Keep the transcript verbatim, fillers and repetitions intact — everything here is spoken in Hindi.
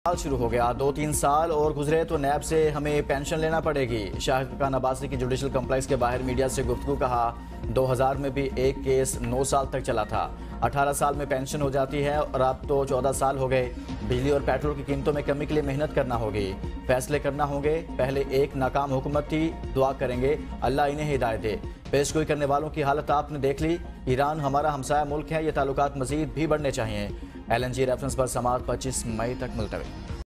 साल शुरू हो गया। दो तीन साल और गुजरे तो नैब से हमें पेंशन लेना पड़ेगी। शाहिद अब्बासी की जुडिशल कम्प्लेक्स के बाहर मीडिया से गुफ्तगू। कहा दो हज़ार में भी एक केस नौ साल तक चला था। अठारह साल में पेंशन हो जाती है और अब तो चौदह साल हो गए। बिजली और पेट्रोल की कीमतों में कमी के लिए मेहनत करना होगी, फैसले करना होंगे। पहले एक नाकाम हुकूमत थी, दुआ करेंगे अल्लाह इन्हें हिदायत दे। पेशगोई करने वालों की हालत आपने देख ली। ईरान हमारा हमसाया मुल्क है, ये ताल्लुकात मजीद भी बढ़ने चाहिए। एल एन जी रेफरेंस पर समाअत पच्चीस मई तक मुलतवी।